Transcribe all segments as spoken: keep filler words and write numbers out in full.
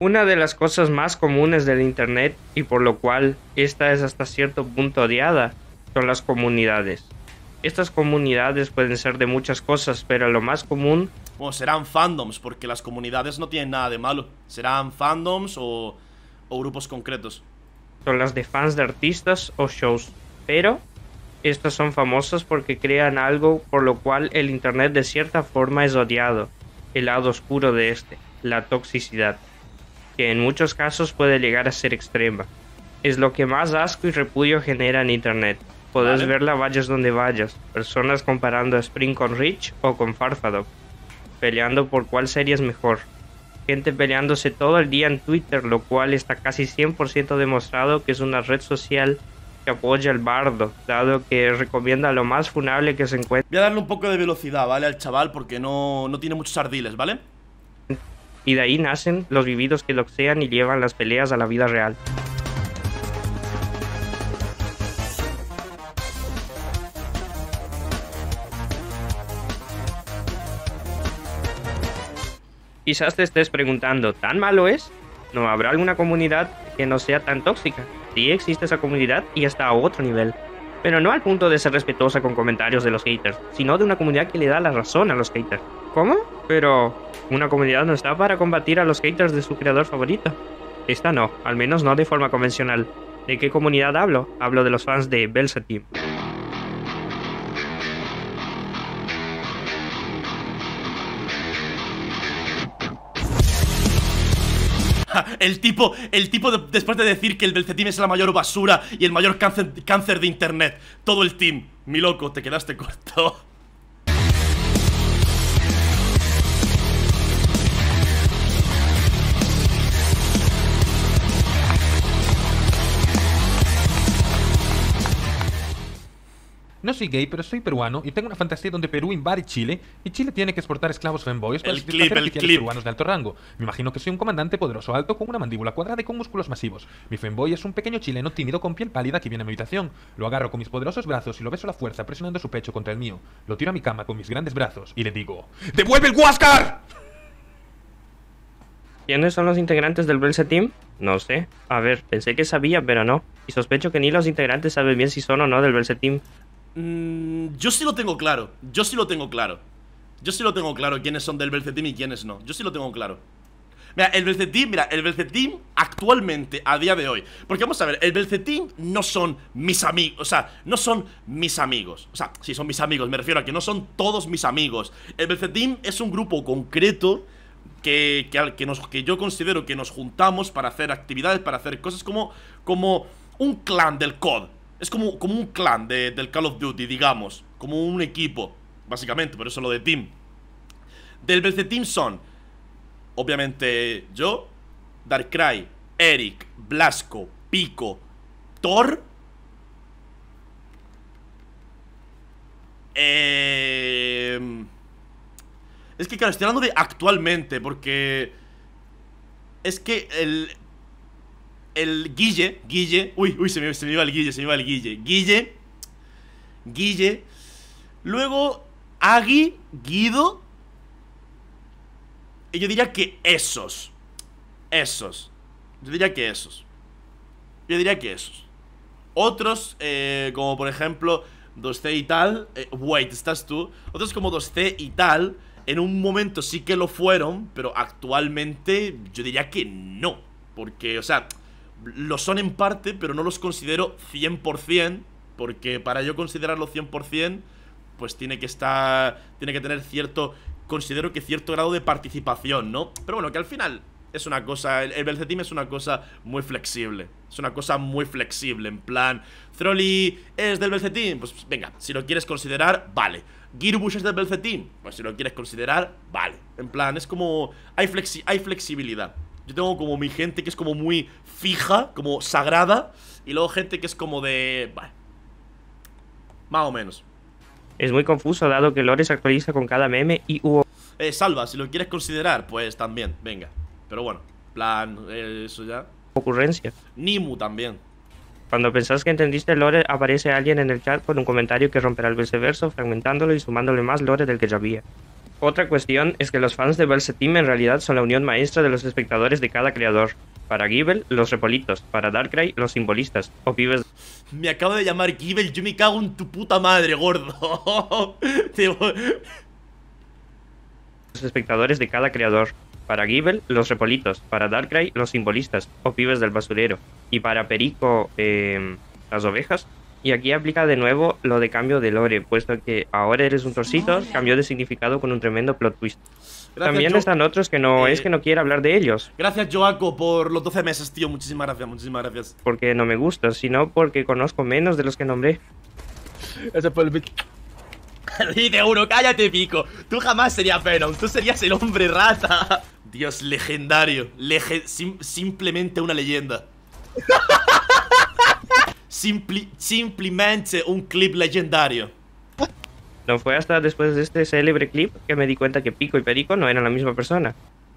Una de las cosas más comunes del Internet y por lo cual esta es hasta cierto punto odiada son las comunidades. Estas comunidades pueden ser de muchas cosas, pero lo más común... Bueno, serán fandoms, porque las comunidades no tienen nada de malo. Serán fandoms o, o grupos concretos. Son las de fans de artistas o shows, pero estas son famosas porque crean algo por lo cual el Internet de cierta forma es odiado, el lado oscuro de este, la toxicidad, que en muchos casos puede llegar a ser extrema. Es lo que más asco y repudio genera en Internet. Podés Vale. verla vayas donde vayas, personas comparando a Spring con Rich o con Farfadok, peleando por cuál serie es mejor. Gente peleándose todo el día en Twitter, lo cual está casi cien por ciento demostrado que es una red social que apoya al bardo, dado que recomienda lo más funable que se encuentra. Voy a darle un poco de velocidad, ¿vale? Al chaval, porque no, no tiene muchos ardiles, ¿vale? Y de ahí nacen los vividos que doxean y llevan las peleas a la vida real. Quizás te estés preguntando, ¿tan malo es? ¿No habrá alguna comunidad que no sea tan tóxica? Sí existe esa comunidad y está a otro nivel. Pero no al punto de ser respetuosa con comentarios de los haters, sino de una comunidad que le da la razón a los haters. ¿Cómo? Pero una comunidad no está para combatir a los haters de su creador favorito. Esta no, al menos no de forma convencional. ¿De qué comunidad hablo? Hablo de los fans de Velsatim. El tipo, el tipo de- después de decir que el Belcetim es la mayor basura y el mayor cáncer, cáncer de internet. Todo el team. Mi loco, te quedaste corto. No soy gay, pero soy peruano y tengo una fantasía donde Perú invade Chile y Chile tiene que exportar esclavos fanboys para El satisfacer clip, el oficiales clip. peruanos de alto rango. Me imagino que soy un comandante poderoso alto con una mandíbula cuadrada y con músculos masivos. Mi fanboy es un pequeño chileno tímido con piel pálida que viene a mi habitación. Lo agarro con mis poderosos brazos y lo beso a la fuerza presionando su pecho contra el mío. Lo tiro a mi cama con mis grandes brazos y le digo: ¡devuelve el Huáscar! ¿Quiénes son los integrantes del Velsatim? No sé. A ver, pensé que sabía, pero no. Y sospecho que ni los integrantes saben bien si son o no del Velsatim. Mm, yo sí lo tengo claro. Yo sí lo tengo claro. Yo sí lo tengo claro quiénes son del Belcetim y quiénes no. Yo sí lo tengo claro. Mira, el Belcetim, mira, el Belcetim actualmente, a día de hoy. Porque vamos a ver, el Belcetim no son mis amigos. O sea, no son mis amigos. O sea, sí, son mis amigos, me refiero a que no son todos mis amigos. El Belcetim es un grupo concreto que, que, al- que, nos, que yo considero que nos juntamos para hacer actividades, para hacer cosas como, como un clan del C O D. Es como, como un clan de- del Call of Duty, digamos. Como un equipo, básicamente, por eso lo de team. Del Belcetim son, obviamente, yo, Darkrai, Eric, Blasco, Pico, Thor. Eh... Es que claro, estoy hablando de actualmente, porque es que el... El Guille, Guille, uy, uy, se me, se me iba el Guille, se me iba el Guille. Guille, Guille. Luego, Agui, Guido. Y yo diría que esos. Esos. Yo diría que esos. Yo diría que esos. Otros, eh, como por ejemplo, dos C y tal. eh, Wait, ¿estás tú? Otros como dos C y tal. En un momento sí que lo fueron, pero actualmente yo diría que no. Porque, o sea, lo son en parte, pero no los considero cien por cien. Porque para yo considerarlo cien por cien, pues tiene que estar... Tiene que tener cierto... Considero que cierto grado de participación, ¿no? Pero bueno, que al final es una cosa... El, el Belcetim es una cosa muy flexible. Es una cosa muy flexible. En plan, Trolli es del Belcetim. Pues venga, si lo quieres considerar, vale. Girbush es del Belcetim. Pues si lo quieres considerar, vale. En plan, es como... Hay, flexi hay flexibilidad. Yo tengo como mi gente que es como muy fija, como sagrada. Y luego gente que es como de... Vale. Más o menos. Es muy confuso dado que Lore se actualiza con cada meme y hubo Eh, Salva, si lo quieres considerar, pues también, venga. Pero bueno, plan, eh, eso ya. ocurrencias. Nimu también. Cuando pensás que entendiste el lore, aparece alguien en el chat con un comentario que romperá el viceverso, fragmentándolo y sumándole más lore del que ya había. Otra cuestión es que los fans de Verse Team en realidad son la unión maestra de los espectadores de cada creador. Para Givel, los repolitos. Para Darkrai, los simbolistas. O pibes... Me acabo de llamar Givel, yo me cago en tu puta madre, gordo. Los espectadores de cada creador. Para Givel, los repolitos. Para Darkrai, los simbolistas. O pibes del basurero. Y para Perico, eh, las ovejas. Y aquí aplica de nuevo lo de cambio de lore, puesto que ahora eres un torcito, cambió de significado con un tremendo plot twist. Gracias, También jo están otros que no eh, es que no quiera hablar de ellos. Gracias, Joaco, por los doce meses, tío. Muchísimas gracias, muchísimas gracias. Porque no me gusta, sino porque conozco menos de los que nombré. Ese fue el bit. Dice uno, cállate, Pico. Tú jamás serías Venom, tú serías el hombre rata. Dios, legendario. Lege sim simplemente una leyenda. Simpli simplemente un clip legendario. No fue hasta después de este célebre clip que me di cuenta que Pico y Perico no eran la misma persona.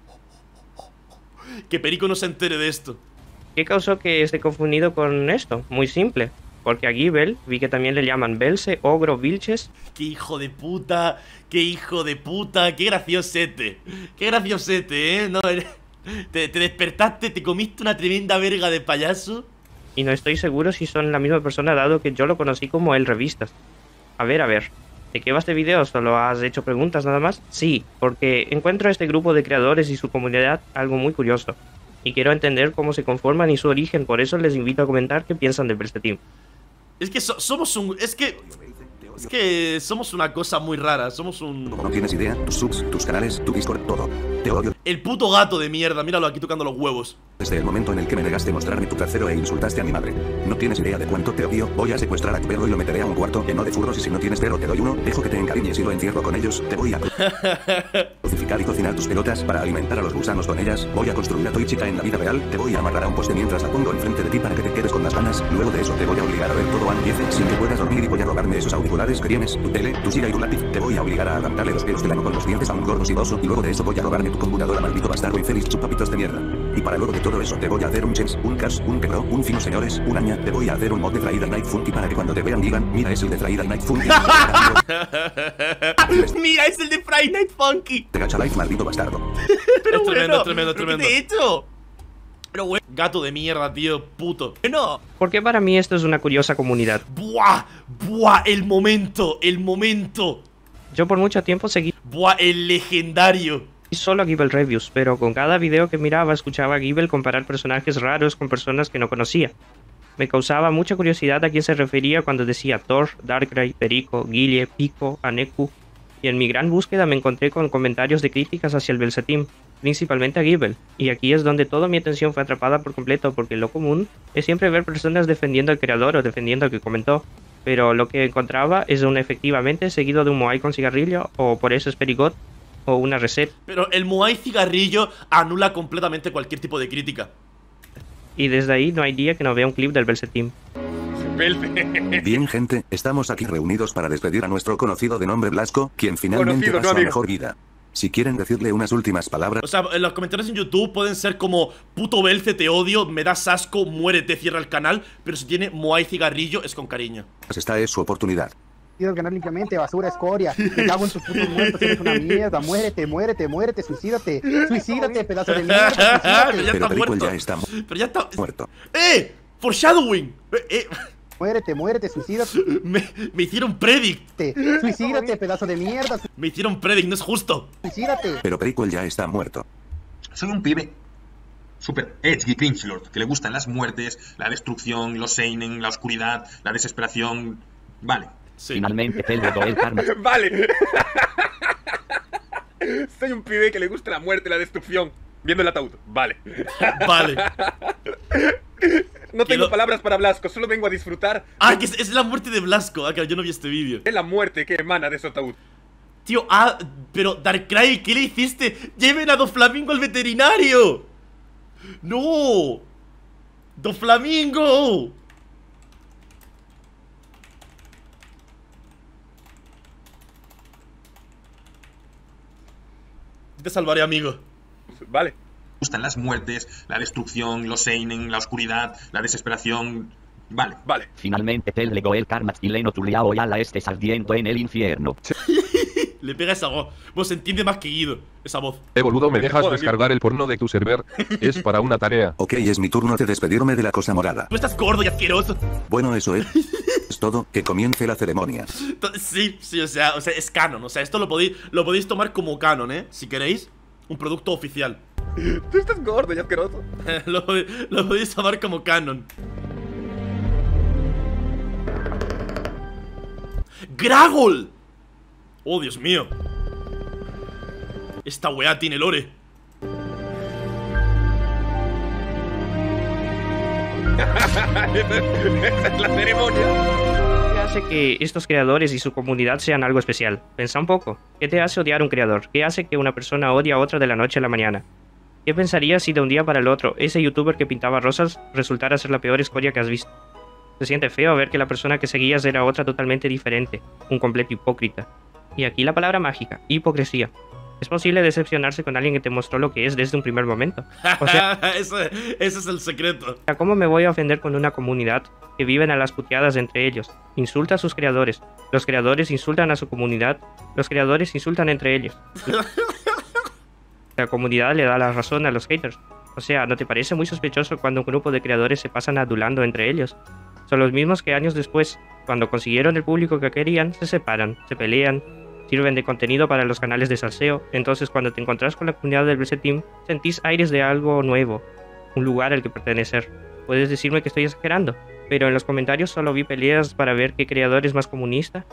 Que Perico no se entere de esto. ¿Qué causó que esté confundido con esto? Muy simple. Porque a Givel vi que también le llaman Belce, Ogro, Vilches. ¡Qué hijo de puta! ¡Qué hijo de puta! ¡Qué graciosete! ¡Qué graciosete, eh! No, te, te despertaste, te comiste una tremenda verga de payaso. Y no estoy seguro si son la misma persona dado que yo lo conocí como el revistas. A ver, a ver. ¿De qué va este video? ¿Solo has hecho preguntas nada más? Sí, porque encuentro a este grupo de creadores y su comunidad algo muy curioso. Y quiero entender cómo se conforman y su origen, por eso les invito a comentar qué piensan de Verse Team. Es que so somos un... Es que... Es que somos una cosa muy rara, somos un... No tienes idea, tus subs, tus canales, tu Discord, todo. Te odio. El puto gato de mierda, míralo aquí tocando los huevos. Desde el momento en el que me negaste mostrarme tu trasero e insultaste a mi madre. No tienes idea de cuánto te odio. Voy a secuestrar a tu perro y lo meteré a un cuarto lleno de furros y si no tienes perro te doy uno. Dejo que te encariñes y lo encierro con ellos. Te voy a crucificar y cocinar tus pelotas para alimentar a los gusanos con ellas. Voy a construir a tu Ichika en la vida real. Te voy a amarrar a un poste mientras la pongo enfrente de ti para que te quedes con las ganas. Luego de eso te voy a obligar a ver todo Andiece sin que puedas dormir y voy a robarme esos auriculares que tienes, tu tele, tu silla y tu lápiz. Te voy a obligar a arrancarle los pelos del ano con los dientes a un gordo sidoso y luego de eso voy a robarme tu computadora, maldito bastardo infeliz, chupapitos de mierda. Y para luego de todo eso te voy a hacer un chens, un cash, un perro, un fino señores, un aña. Te voy a hacer un mod de Friday Night Funky para que cuando te vean digan, mira es el de Friday Night Funky. Mira es el de Friday Night Funky. Te gacha life, maldito bastardo. Pero es tremendo, bueno, tremendo, tremendo. ¿Qué te he hecho? Pero bueno, gato de mierda, tío, puto. No. Porque para mí esto es una curiosa comunidad. Buah, buah, el momento, el momento. Yo por mucho tiempo seguí. Buah, el legendario. Y solo a Givel Reviews, pero con cada video que miraba escuchaba a Givel comparar personajes raros con personas que no conocía. Me causaba mucha curiosidad a quién se refería cuando decía Thor, Darkrai, Perico, Guille, Pico, Aneku. Y en mi gran búsqueda me encontré con comentarios de críticas hacia el Verse Team, principalmente a Givel. Y aquí es donde toda mi atención fue atrapada por completo, porque lo común es siempre ver personas defendiendo al creador o defendiendo al que comentó. Pero lo que encontraba es un efectivamente seguido de un Moai con cigarrillo, o por eso es Perigot, o una reset. Pero el Moai cigarrillo anula completamente cualquier tipo de crítica. Y desde ahí no hay día que no vea un clip del Verse Team. Bien, gente, estamos aquí reunidos para despedir a nuestro conocido de nombre Blasco, quien finalmente Conocido, pasó no, a mejor vida. Si quieren decirle unas últimas palabras... O sea, en los comentarios en YouTube pueden ser como puto Belce, te odio, me das asco, muérete, cierra el canal. Pero si tiene Moai cigarrillo es con cariño. Esta es su oportunidad. Tienes que ganar limpiamente, basura, escoria. Me cago en tus putos muertos, eres una mierda. Muérete, muérete, muérete, suicídate. Suicídate, pedazo de mierda. Pero ya Pero está Perico muerto. ya está mu Pero ya está muerto. ¡Eh! ¡Foreshadowing! Eh, eh. Muérete, muérete, suicídate. Me, me hicieron predict. Suicídate, pedazo de mierda. Me hicieron predict, no es justo. Suicídate. Pero Perico ya está muerto. Soy un pibe super edgy cringelord, que le gustan las muertes, la destrucción, los seinen, la oscuridad, la desesperación. Vale. Sí. Finalmente te le doy el karma. Vale. Soy un pibe que le gusta la muerte y la destrucción. Viendo el ataúd. Vale. Vale. No tengo lo... palabras para Blasco, solo vengo a disfrutar. Ah, que es, es la muerte de Blasco. Ah, claro, yo no vi este vídeo. Es la muerte que emana de ese ataúd. Tío, ah, pero Darkrai, ¿qué le hiciste? ¡Lleven a Doflamingo al veterinario! ¡No! ¡Doflamingo! Te salvaré, amigo. Vale. Le gustan las muertes, la destrucción, los seinen, la oscuridad, la desesperación. Vale. Vale. Finalmente te legó el karma y Leno Tuliao y ala estés ardiendo en el infierno. Le pega esa voz. Pues se entiende más que Guido, esa voz. Eh, boludo, ¿me dejas descargar el porno de tu server? Es para una tarea. Ok, es mi turno de despedirme de la cosa morada. Tú estás gordo y asqueroso. Bueno, eso es. Es todo, que comience la ceremonia. Sí, sí, o sea, o sea, es canon. O sea, esto lo podéis, lo podéis tomar como canon, ¿eh? Si queréis, un producto oficial. Tú estás gordo y asqueroso. lo, lo podéis tomar como canon. ¡Gragol! Oh, Dios mío. Esta weá tiene lore. Esa es la ceremonia. ¿Qué hace que estos creadores y su comunidad sean algo especial? Pensa un poco. ¿Qué te hace odiar a un creador? ¿Qué hace que una persona odie a otra de la noche a la mañana? ¿Qué pensarías si de un día para el otro ese youtuber que pintaba rosas resultara ser la peor escoria que has visto? Se siente feo ver que la persona que seguías era otra totalmente diferente, un completo hipócrita. Y aquí la palabra mágica, hipocresía. Es posible decepcionarse con alguien que te mostró lo que es desde un primer momento. O sea, ese, ese es el secreto. ¿cómo me voy a ofender con una comunidad que viven a las puteadas entre ellos? Insulta a sus creadores. Los creadores insultan a su comunidad. Los creadores insultan entre ellos. La comunidad le da la razón a los haters. O sea, ¿no te parece muy sospechoso cuando un grupo de creadores se pasan adulando entre ellos? Son los mismos que años después, cuando consiguieron el público que querían, se separan, se pelean, sirven de contenido para los canales de salseo. Entonces, cuando te encontrás con la comunidad del Blessed Team, sentís aires de algo nuevo, un lugar al que pertenecer. Puedes decirme que estoy exagerando, pero en los comentarios solo vi peleas para ver qué creador es más comunista.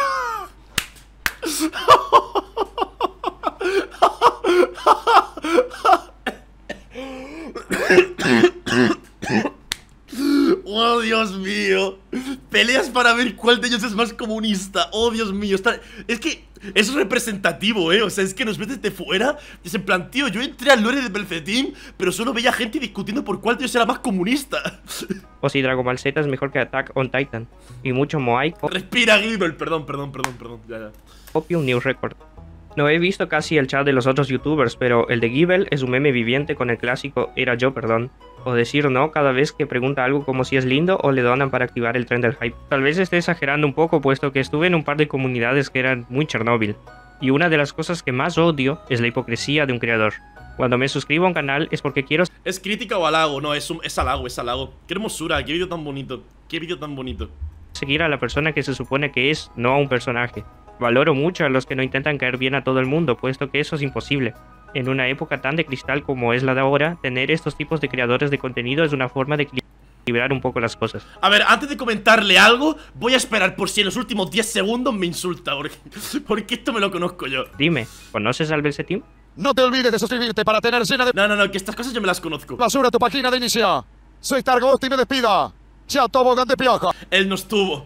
Oh, Dios mío. Peleas para ver cuál de ellos es más comunista. Oh, Dios mío. Está... Es que es representativo, ¿eh? O sea, es que nos ves desde fuera. Es en plan, tío, yo entré al lore de Blessed Team, pero solo veía gente discutiendo por cuál de ellos era más comunista. O si Dragon Ball Z es mejor que Attack on Titan. Y mucho Moai, Respira, Gibel. Perdón, perdón, perdón, perdón. Ya, ya. copia un News Record. No he visto casi el chat de los otros youtubers, pero el de Gibel es un meme viviente con el clásico "era yo, perdón", o decir no cada vez que pregunta algo como si es lindo o le donan para activar el tren del hype. Tal vez esté exagerando un poco, puesto que estuve en un par de comunidades que eran muy Chernobyl, y una de las cosas que más odio es la hipocresía de un creador. Cuando me suscribo a un canal es porque quiero ¿Es crítica o halago? No, es, un, es halago, es halago. Qué hermosura, qué vídeo tan bonito. Qué vídeo tan bonito. seguir a la persona que se supone que es, no a un personaje. Valoro mucho a los que no intentan caer bien a todo el mundo, puesto que eso es imposible. En una época tan de cristal como es la de ahora, tener estos tipos de creadores de contenido es una forma de equilibrar un poco las cosas. A ver, antes de comentarle algo, voy a esperar por si en los últimos diez segundos me insulta, porque, porque esto me lo conozco yo. Dime, ¿conoces al Blessed Team? No te olvides de suscribirte para tener llena de No, no, no, que estas cosas yo me las conozco. basura tu página de inicio. Soy Targot y me despida. Chao, tobogán de piojo. Él no estuvo.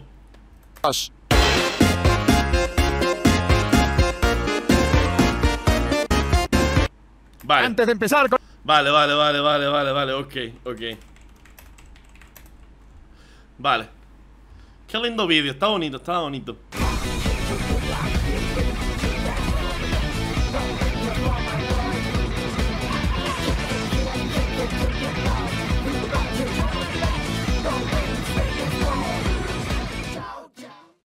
Vale. Antes de empezar con... Vale, vale, vale, vale, vale, vale, ok, ok. Vale. Qué lindo vídeo, está bonito, está bonito.